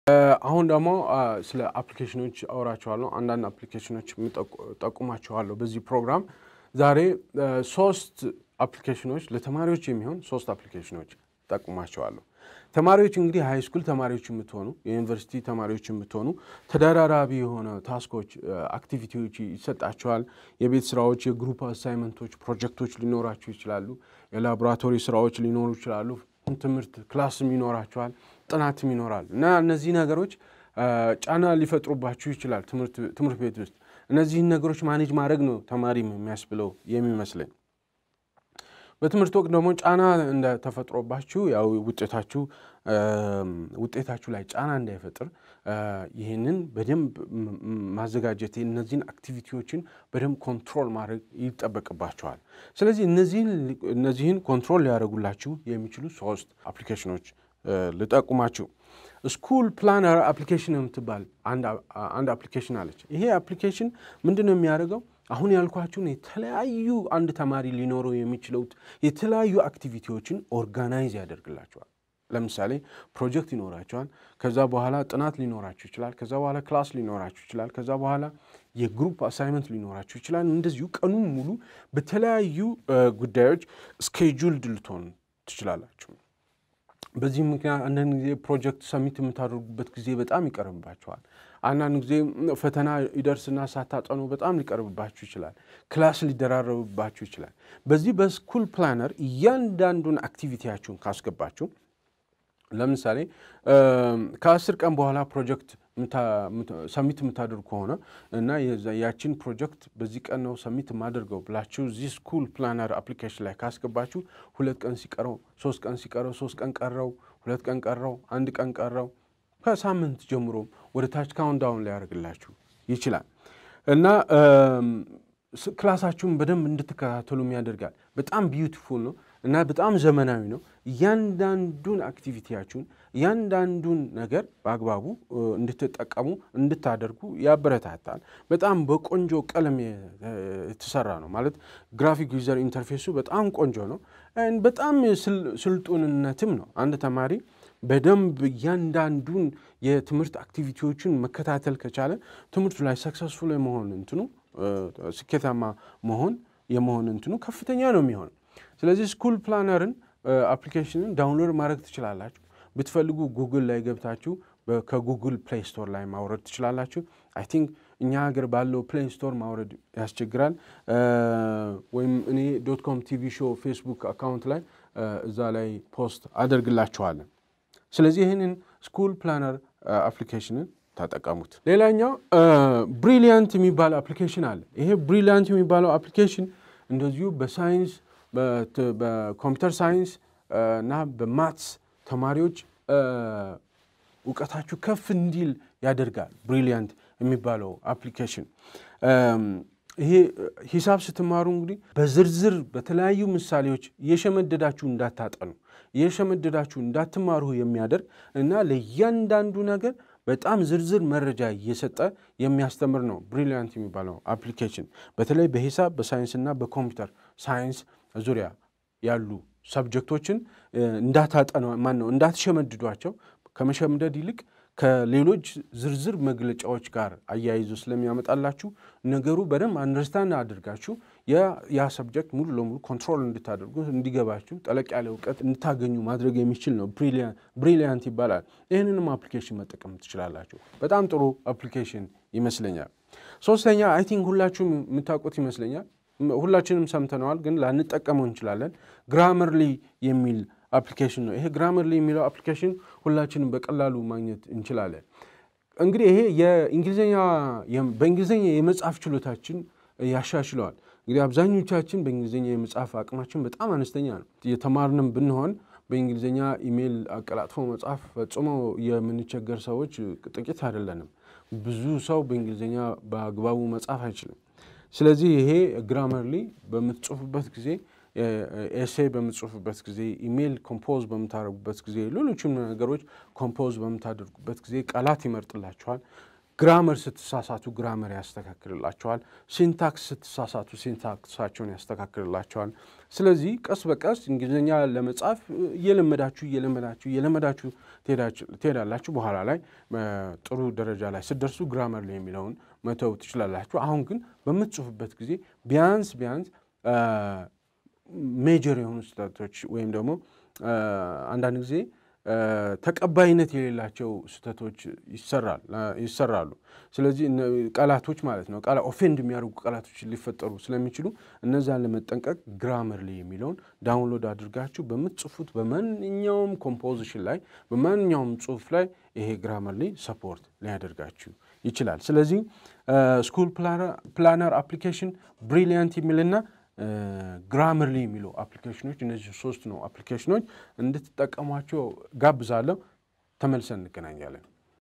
አሁን ደግሞ ስለ አፕሊኬሽኖች አወራቸዋለሁ አንዳንድ አፕሊኬሽኖች ጠቁማቸዋለሁ በዚህ ፕሮግራም ዛሬ ሶስት አፕሊኬሽኖች ለተማሪዎች የሚሆን ሶስት አፕሊኬሽኖች ጠቁማቸዋለሁ ተማሪዎች እንግዲህ ሃይ ስኩል ተማሪዎች የምትሆኑ የዩኒቨርሲቲ ተማሪዎች የምትሆኑ ተደራራቢ የሆነ ታስኮች አክቲቪቲዎች ይሰጣቸዋል የቤት ስራዎች የግሩፕ አሳይመንቶች ፕሮጀክቶች ሊኖራቸው ይችላሉ የላቦራቶሪ ስራዎች ሊኖሩ ይችላሉ ትምህርት ክላስም ይኖራቸዋል ጥናትም ይኖራል እና እነዚህ ነገሮች ጫና ሊፈጥሩባችሁ ይችላል ትምህርት ቤት ውስጥ እነዚህ ነገሮች ማኔጅ ማድረግ ነው ተማሪም የሚያስብለው የሚመስለኝ በትምህርት ወቅት ደግሞ ጫና እንደ ተፈጥሮባችሁ ያው ውጤታችሁ ላይ ጫና እንዳይፈጥር ይሄንን በደንብ ማዘጋጀት እነዚህን አክቲቪቲዎችን በደንብ ኮንትሮል ማድረግ ይጠበቅባችኋል ስለዚህ እነዚህን ኮንትሮል ሊያደርጉላችሁ የሚችሉ ሶስት አፕሊኬሽኖች ልጠቁማችሁ ስኩል ፕላነር አፕሊኬሽን የምትባል አንድ አፕሊኬሽን አለች ይሄ አፕሊኬሽን ምንድነው የሚያደርገው አሁን ያልኳችሁን የተለያዩ አንድ ተማሪ ሊኖረው የሚችለው የተለያዩ አክቲቪቲዎችን ኦርጋናይዝ ያደርግላችኋል ለምሳሌ ፕሮጀክት ይኖራቸዋል ከዛ በኋላ ጥናት ሊኖራችሁ ይችላል ከዛ በኋላ ክላስ ሊኖራችሁ ይችላል ከዛ በኋላ የግሩፕ አሳይመንት ሊኖራችሁ ይችላል እንደዚሁ ቀኑን ሙሉ በተለያዩ ጉዳዮች ስኬጁልድ ልትሆኑ ትችላላችሁ በዚህ ምክንያት አንዳንድ ጊዜ ፕሮጀክት ሰሚት የምታደርጉበት ጊዜ በጣም ይቀርብባችኋል አንዳንድ ጊዜ ፈተና ይደርስና ሳታጠኑ በጣም ሊቀርብባችሁ ይችላል ክላስ ሊደራረብባችሁ ይችላል በዚህ በስኩል ፕላነር እያንዳንዱን አክቲቪቲያችሁን ካስገባችሁ ለምሳሌ ከ10 ቀን በኋላ ፕሮጀክት ሰሚት የምታደርጉ ከሆነ እና ያቺን ፕሮጀክት በዚህ ቀን ነው ሰሚት ማድርገው ብላችሁ እዚህ ስኩል ፕላነር አፕሊኬሽን ላይ ካስገባችሁ 2 ቀን ሲቀረው 3 ቀን ሲቀረው 3 ቀን ቀረው 2 ቀን ቀረው 1 ቀን ቀረው ከሳምንት ጀምሮ ወደ ታች ካውንትዳውን ላይ ያደርግላችሁ ይችላል እና ክላሳችሁን በደንብ እንድትከታተሉ ያደርጋል በጣም ቢዩቲፉል ነው እና በጣም ዘመናዊ ነው ያንዳንዱን አክቲቪቲያችሁን ያንዳንዱን ነገር በአግባቡ እንድትጠቀሙ እንድታደርጉ ያበረታታል በጣም በቆንጆ ቀለም የተሰራ ነው ማለት ግራፊክ ዩዘር ኢንተርፌሱ በጣም ቆንጆ ነው በጣም ስልጡንነትም ነው አንድ ተማሪ በደንብ ያንዳንዱን የትምህርት አክቲቪቲዎችን መከታተል ከቻለ ትምህርቱ ላይ ሰክሰስፉል መሆን እንትኑ ስኬታማ የመሆን እንትኑ ከፍተኛ ነው የሚሆነው ስለዚህ ስኩል ፕላነርን አፕሊኬሽንን ዳውንሎድ ማድረግ ትችላላችሁ ብትፈልጉ ጉግል ላይ ገብታችሁ ከጉግል ፕሌይ ስቶር ላይ ማውረድ ትችላላችሁ አይ ቲንክ እኛ ሀገር ባለው ፕሌይ ስቶር ማውረድ ያስቸግራል ወይም እኔ .com TV show ፌስቡክ አካውንት ላይ እዛ ላይ ፖስት አደርግላችኋለሁ ስለዚህ ይሄንን ስኩል ፕላነር አፕሊኬሽንን ተጠቀሙት ሌላኛው ብሪሊያንት የሚባል አፕሊኬሽን አለ ይሄ ብሪሊያንት የሚባለው አፕሊኬሽን እንደዚሁ በሳይንስ በኮምፒውተር ሳይንስ እና በማትስ ተማሪዎች ዕውቀታችሁ ከፍ እንዲል ያደርጋል ብሪሊያንት የሚባለው አፕሊኬሽን ይሄ ሂሳብ ስትማሩ እንግዲህ በዝርዝር በተለያዩ ምሳሌዎች የሸመደዳችሁ እንዳታጠኑ የሸመደዳችሁ እንዳትማሩ የሚያደርግ እና ለእያንዳንዱ ነገር በጣም ዝርዝር መረጃ እየሰጠ የሚያስተምር ነው ብሪሊያንት የሚባለው አፕሊኬሽን በተለይ በሂሳብ በሳይንስ እና በኮምፒውተር ሳይንስ ዙሪያ ያሉ ሰብጀክቶችን እንዳታጠኑ እንዳትሸመድዷቸው ከመሸምደድ ይልቅ ከሌሎች ዝርዝር መግለጫዎች ጋር አያይዞ ስለሚያመጣላችሁ ነገሩ በደንብ አንደርስታንድ አድርጋችሁ ያ ሰብጀክት ሙሉ ለሙሉ ኮንትሮል እንድታደርጉ እንዲገባችሁ ጠለቅ ያለ ዕውቀት እንድታገኙ ማድረግ የሚችል ነው ብሪሊያንት ይባላል ይሄንንም አፕሊኬሽን መጠቀም ትችላላችሁ በጣም ጥሩ አፕሊኬሽን ይመስለኛል ሶስተኛ አይ ቲንክ ሁላችሁም የምታውቁት ይመስለኛል ሁላችንም ሰምተናል ግን ላንጠቀመው እንችላለን ግራመርሊ የሚል አፕሊኬሽን ነው ይሄ ግራመርሊ የሚለው አፕሊኬሽን ሁላችንም በቀላሉ ማግኘት እንችላለን እንግዲህ ይሄ በእንግሊዘኛ የመጻፍ ችሎታችን ያሻሽለዋል እንግዲህ አብዛኞቻችን በእንግሊዘኛ የመጻፍ አቅማችን በጣም አነስተኛ ነው የተማርንም ብንሆን በእንግሊዘኛ ኢሜል አቀላጥፎ መጻፍ ፈጽሞ የምንቸገር ሰዎች ጥቂት አይደለንም ብዙ ሰው በእንግሊዘኛ በአግባቡ መጻፍ አይችልም ስለዚህ ይሄ ግራመርሊ በመጽፉበት ጊዜ ኤሴይ በመጽፉበት ጊዜ ኢሜል ኮምፖዝ በመታረጉበት ጊዜ ሌሎችም ነገሮች ኮምፖዝ በመታደርጉበት ጊዜ ቃላት ይመርጥላችኋል ግራመር ስትሳሳቱ ግራመር ያስተካክልላችኋል ሲንታክስ ስትሳሳቱ ሲንታክሳቸውን ያስተካክልላችኋል ስለዚህ ቀስ በቀስ እንግሊዘኛ ለመጻፍ እየለመዳችሁ ትሄዳላችሁ በኋላ ላይ ጥሩ ደረጃ ላይ ስትደርሱ ግራመር ላይ የሚለውን መተው ትችላላችሁ አሁን ግን በመጽፉበት ጊዜ ቢያንስ ሜጀር የሆኑ ስህተቶች ወይም ደግሞ አንዳንድ ጊዜ ተቀባይነት የሌላቸው ስህተቶች ይሰራሉ ስለዚህ ቃላቶች ማለት ነው ቃላ ኦፌንድ የሚያደርጉ ቃላቶች ሊፈጠሩ ስለሚችሉ እነዛን ለመጠንቀቅ ግራመርሊ የሚለውን ዳውንሎድ አድርጋችሁ በመጽፉት በማንኛውም ኮምፖዚሽን ላይ በማንኛውም ጽሁፍ ላይ ይሄ ግራመርሊ ሰፖርት ሊያደርጋችሁ ይችላል ስለዚህ ስኩል ፕላነር አፕሊኬሽን ብሪሊያንት የሚልና ግራመርሊ የሚሉ አፕሊኬሽኖች እነዚህ ሶስት ነው አፕሊኬሽኖች እንድትጠቀሟቸው ጋብዛለሁ ተመልሰን እንገናኛለን